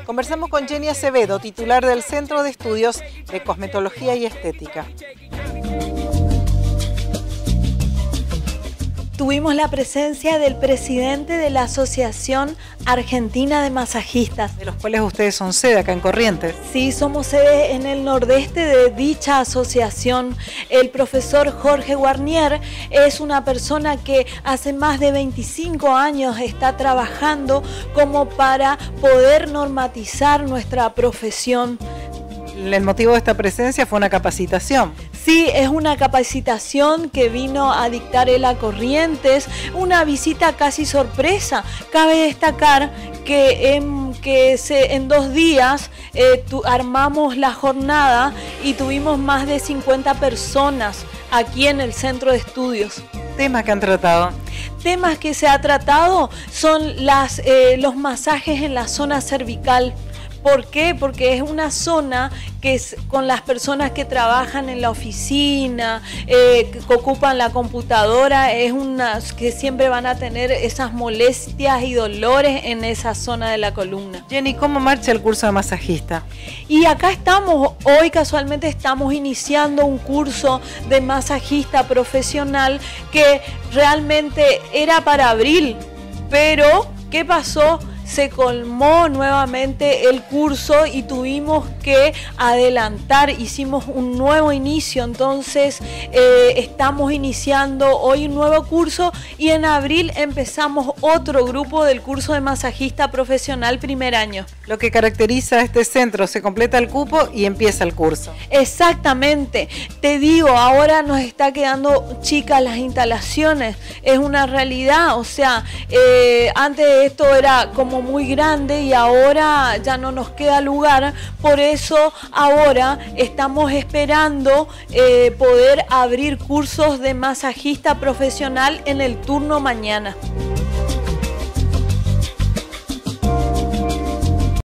Conversamos con Jenny Acevedo, titular del Centro de Estudios de Cosmetología y Estética. Tuvimos la presencia del presidente de la Asociación Argentina de Masajistas. De los cuales ustedes son sede acá en Corrientes. Sí, somos sede en el nordeste de dicha asociación. El profesor Jorge Guarnier es una persona que hace más de 25 años está trabajando como para poder normatizar nuestra profesión. El motivo de esta presencia fue una capacitación. Sí, es una capacitación que vino a dictar él a Corrientes, una visita casi sorpresa. Cabe destacar que en 2 días armamos la jornada y tuvimos más de 50 personas aquí en el centro de estudios. ¿Temas que han tratado? Temas que se ha tratado son los masajes en la zona cervical. ¿Por qué? Porque es una zona que es con las personas que trabajan en la oficina, que ocupan la computadora, es una que siempre van a tener esas molestias y dolores en esa zona de la columna. Jenny, ¿cómo marcha el curso de masajista? Y acá estamos, hoy casualmente estamos iniciando un curso de masajista profesional que realmente era para abril, pero ¿qué pasó? Se colmó nuevamente el curso y tuvimos que adelantar, hicimos un nuevo inicio, entonces estamos iniciando hoy un nuevo curso y en abril empezamos otro grupo del curso de masajista profesional primer año. Lo que caracteriza a este centro, se completa el cupo y empieza el curso. Exactamente, te digo, ahora nos está quedando chicas las instalaciones, es una realidad, o sea, antes esto era como muy grande y ahora ya no nos queda lugar, por eso ahora estamos esperando poder abrir cursos de masajista profesional en el turno mañana.